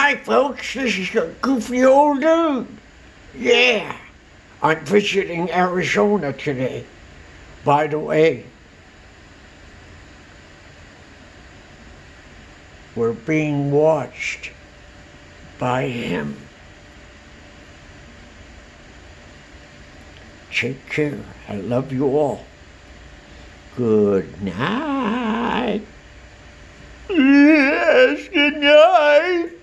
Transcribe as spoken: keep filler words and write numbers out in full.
Hi, folks. This is a goofy old dude. Yeah, I'm visiting Arizona today. By the way, we're being watched by him. Take care. I love you all. Good night. Yes, good night.